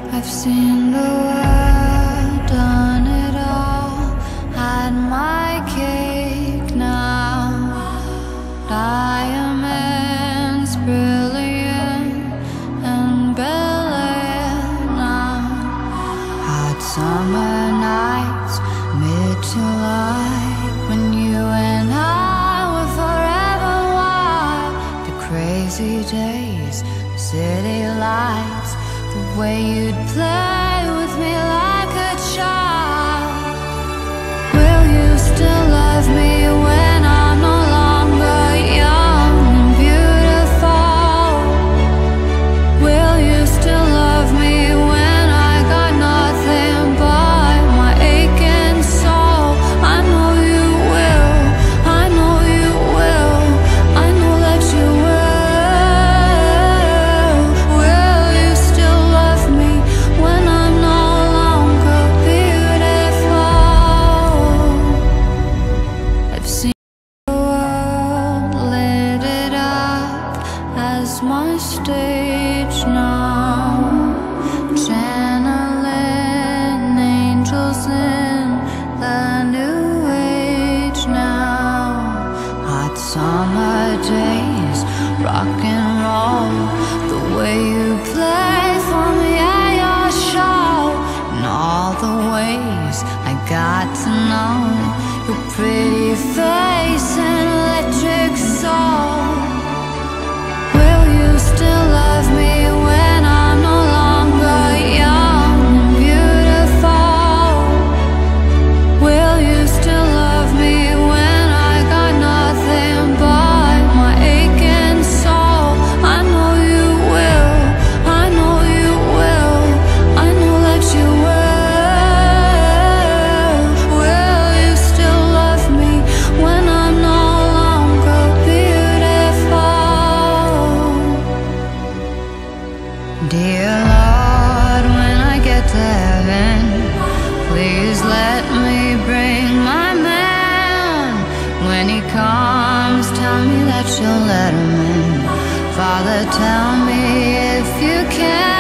I've seen the world, done it all, had my cake now. Diamonds brilliant and Bel-Air now. Hot summer nights, mid-July, when you and I were forever wild. The crazy days, the city lights, the way you'd play with me like a child. Will you still love me when I'm no longer young and beautiful? Will you still love me when I got nothing but my aching soul? I know you will, I know you will, I know that you will. Will you still love me when I'm no longer beautiful? I've seen the world, lit it up as my stage now. Channeling angels in the new age now. Hot summer days, rock and roll, the way you play for me at your show. And all the ways I got to know your pretty face and electric soul. Will you still love me when I'm no longer young and beautiful? Will you still love me when I got nothing but my aching soul? I know you will, I know you will, I know that you will. Will you still love me when I'm no longer beautiful? Dear Lord, when I get to heaven, please let me bring my man. When he comes, tell me that you'll let him in. Father, tell me if you can.